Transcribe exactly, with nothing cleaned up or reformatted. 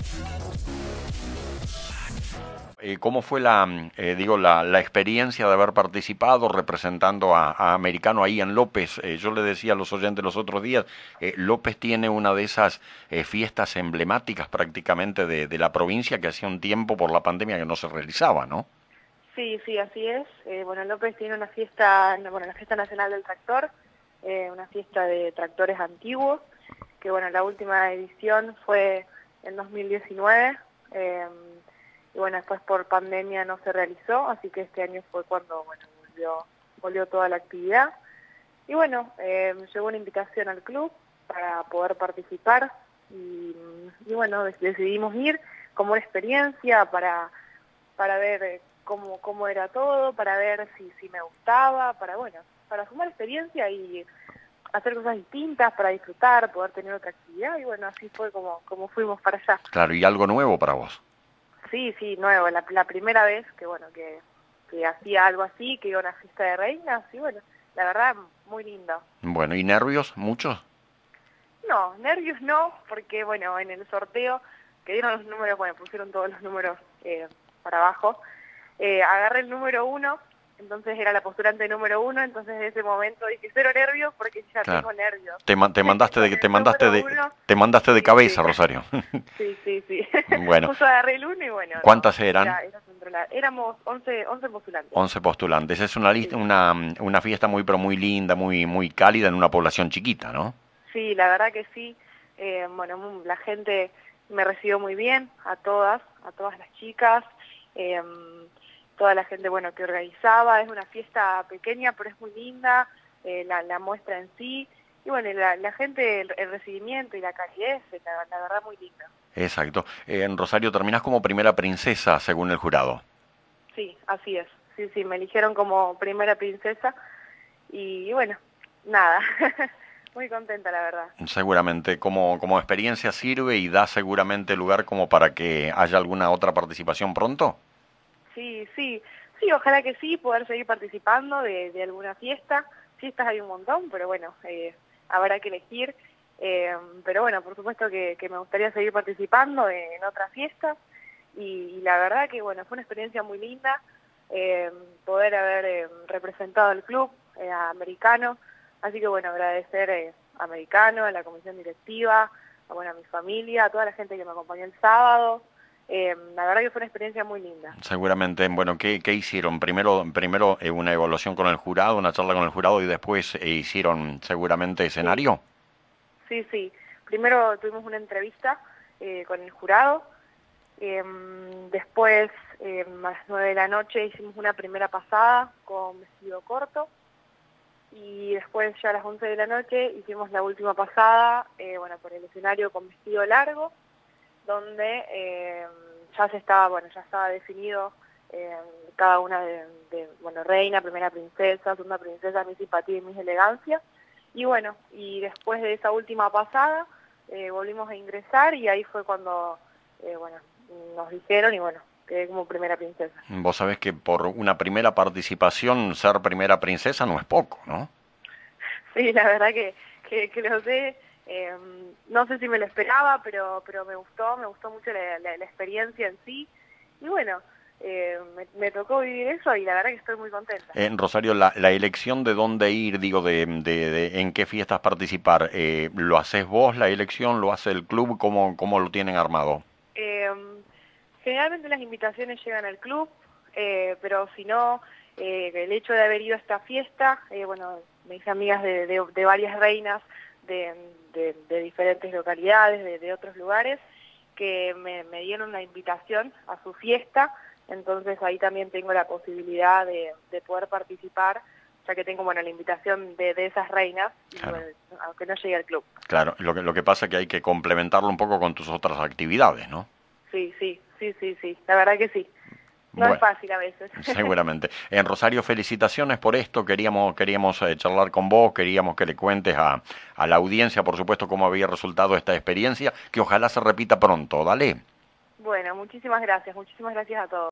Eh, ¿Cómo fue la, eh, digo, la, la experiencia de haber participado representando a, a Americano ahí en López? Eh, yo le decía a los oyentes los otros días, eh, López tiene una de esas eh, fiestas emblemáticas prácticamente de, de la provincia que hacía un tiempo por la pandemia que no se realizaba, ¿no? Sí, sí, así es. Eh, bueno, López tiene una fiesta, bueno, la Fiesta Nacional del Tractor, eh, una fiesta de tractores antiguos, que bueno, la última edición fue en dos mil diecinueve, eh, y bueno, después por pandemia no se realizó, así que este año fue cuando, bueno, volvió, volvió toda la actividad. Y bueno, eh, llegó una invitación al club para poder participar, y, y bueno, decidimos ir como una experiencia para, para ver eh, cómo, cómo era todo, para ver si, si me gustaba, para bueno, para sumar experiencia y hacer cosas distintas, para disfrutar, poder tener otra actividad, y bueno, así fue como, como fuimos para allá. Claro, y algo nuevo para vos. Sí, sí, nuevo, la, la primera vez que bueno, que, que hacía algo así, que iba a una fiesta de reinas, y bueno, la verdad, muy lindo. Bueno, ¿y nervios? ¿Muchos? No, nervios no, porque bueno, en el sorteo que dieron los números, bueno, pusieron todos los números eh, para abajo, eh, agarré el número uno, entonces era la postulante número uno, entonces en ese momento dije cero nervios porque ya Claro. tengo nervios. Te, ma te mandaste de te mandaste de uno, te mandaste de sí, cabeza, sí. Rosario. Sí, sí, sí. Bueno. Justo agarré el uno y bueno. ¿Cuántas no, eran? Era, era controlar. Éramos once, once postulantes. once postulantes. Es una lista, Sí. una, una fiesta muy pero muy linda, muy muy cálida en una población chiquita, ¿no? Sí, la verdad que sí. Eh, bueno, la gente me recibió muy bien, a todas, a todas las chicas, eh, toda la gente, bueno, que organizaba. Es una fiesta pequeña, pero es muy linda, eh, la, la muestra en sí. Y bueno, la, la gente, el, el recibimiento y la calidez, la, la verdad, muy linda. Exacto. Eh, en Rosario terminás como primera princesa, según el jurado. Sí, así es. Sí, sí, me eligieron como primera princesa y, y bueno, nada, muy contenta la verdad. Seguramente, como, como experiencia sirve y da seguramente lugar como para que haya alguna otra participación pronto. Sí, sí, sí, ojalá que sí, poder seguir participando de, de alguna fiesta. Fiestas hay un montón, pero bueno, eh, habrá que elegir. Eh, pero bueno, por supuesto que, que me gustaría seguir participando en, en otras fiestas. Y, y la verdad que bueno, fue una experiencia muy linda eh, poder haber eh, representado al club eh, americano. Así que bueno, agradecer eh, a Americano, a la comisión directiva, a, bueno, a mi familia, a toda la gente que me acompañó el sábado. Eh, la verdad que fue una experiencia muy linda. Seguramente, bueno, ¿qué, qué hicieron? Primero, primero eh, una evaluación con el jurado, una charla con el jurado y después eh, hicieron seguramente Sí, escenario. sí, sí. Primero tuvimos una entrevista eh, con el jurado. Eh, después, eh, a las nueve de la noche, hicimos una primera pasada con vestido corto. Y después, ya a las once de la noche, hicimos la última pasada, eh, bueno, por el escenario con vestido largo, donde eh, ya se estaba, bueno, ya estaba definido eh, cada una de, de, bueno, reina, primera princesa, segunda princesa, mi simpatía y mis elegancia. Y bueno, y después de esa última pasada, eh, volvimos a ingresar y ahí fue cuando, eh, bueno, nos dijeron y bueno, quedé como primera princesa. Vos sabés que por una primera participación ser primera princesa no es poco, ¿no? Sí, la verdad que, que, que lo sé. Eh, no sé si me lo esperaba, pero pero me gustó, me gustó mucho la, la, la experiencia en sí. Y bueno, eh, me, me tocó vivir eso y la verdad que estoy muy contenta. En Rosario, la, la elección de dónde ir, digo, de, de, de en qué fiestas participar, eh, ¿lo haces vos la elección, lo hace el club, cómo, cómo lo tienen armado? Eh, generalmente las invitaciones llegan al club, eh, pero si no, eh, el hecho de haber ido a esta fiesta, eh, bueno, me hice amigas de, de, de varias reinas de, de, de diferentes localidades, de, de otros lugares, que me, me dieron la invitación a su fiesta, entonces ahí también tengo la posibilidad de, de poder participar, ya que tengo, bueno, la invitación de, de esas reinas, Claro. y, bueno, aunque no llegue al club. Claro, lo que, lo que pasa es que hay que complementarlo un poco con tus otras actividades, ¿no? Sí, sí, sí, sí, sí, la verdad que sí. No Bueno, es fácil a veces. seguramente. En Rosario, felicitaciones por esto. Queríamos, queríamos eh, charlar con vos, queríamos que le cuentes a, a la audiencia, por supuesto, cómo había resultado esta experiencia, que ojalá se repita pronto. Dale. Bueno, muchísimas gracias, muchísimas gracias a todos.